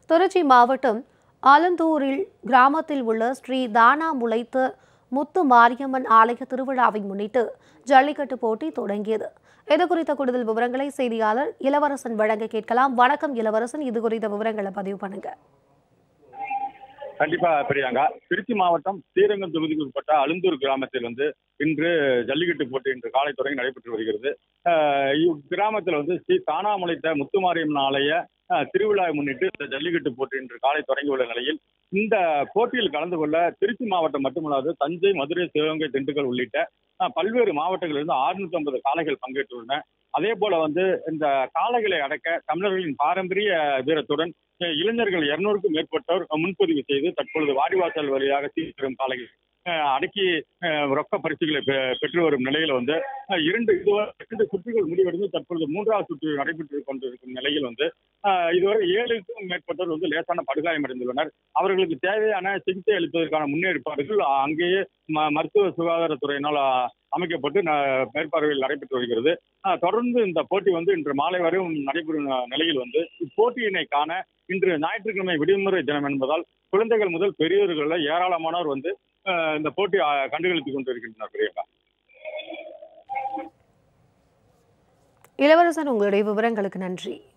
திருச்சி மாவட்டம் ஆலந்தூரில் கிராமத்தில் உள்ள ஸ்ரீ தானா முளைத்த முத்து மாரியம்மன் ஆலய திருவிழாவை முன்னிட்டு ஜல்லிக்கட்டு போட்டி தொடங்கியது. இதுகுறித்த கூடுதல் விவரங்களை செய்தியாளர் இளவரசன் வழங்க கேட்கலாம். வணக்கம் இளவரசன், இது குறித்த விவரங்களை பதிவு பண்ணுங்க. கண்டிப்பா பிரியாங்கா. திருச்சி மாவட்டம் ஸ்ரீரங்கம் தொகுதிக்கு உட்பட்ட அழுந்தூர் கிராமத்தில் இன்று ஜல்லிக்கட்டு போட்டி இன்று காலை தொடங்கி நடைபெற்று வருகிறது. இக்கிராமத்தில் ஸ்ரீ தானா முளைத்த முத்துமாரியம்மன் ஆலய திருவிழாவை முன்னிட்டு இந்த ஜல்லிக்கட்டு போட்டி இன்று காலை தொடங்கியுள்ள நிலையில் இந்த போட்டியில் கலந்து கொள்ள திருச்சி மாவட்டம் மட்டுமல்லாது தஞ்சை, மதுரை, சிவகங்கை, திண்டுக்கல் உள்ளிட்ட பல்வேறு மாவட்டங்களிலிருந்து 650 காளைகள் பங்கேற்றுள்ளன. அதே போல இந்த காளைகளை அடக்க தமிழர்களின் பாரம்பரிய வீரத்துடன் இளைஞர்கள் 200க்கும் மேற்பட்டோர் முன்பதிவு செய்து தற்பொழுது வாடிவாசல் வழியாக சீர்திரும் காளைகள் அடக்கி ரொக்க பரிசுகளை பெற்று வரும் நிலையில் இரண்டு சுற்றுகள் முடிவடைந்து தற்பொழுது 3வது சுற்று நடைபெற்றுக் கொண்டிருக்கும் நிலையில் இதுவரை 7க்கும் மேற்பட்டோர் லேசான படுகாயமடைந்துள்ளனர். அவர்களுக்கு தேவையான சிகிச்சை அளிப்பதற்கான முன்னேற்பாடுகள் அங்கேயே மருத்துவ சுகாதாரத்துறையினால் அமைக்கப்பட்டு மேற்பார்வையில் நடைபெற்று வருகிறது. தொடர்ந்து இந்த போட்டி இன்று மாலை வரையும் நடைபெறும் நிலையில் இப்போட்டியினை காண இன்று ஞாயிற்றுக்கிழமை விடுமுறை தினம் என்பதால் குழந்தைகள் முதல் பெரியவர்கள் ஏராளமானோர் இந்த போட்டி கண்டுகளித்துக் கொண்டிருக்கின்றனர். பிரியங்கா, இளவரசன், உங்களுடைய விவரங்களுக்கு நன்றி.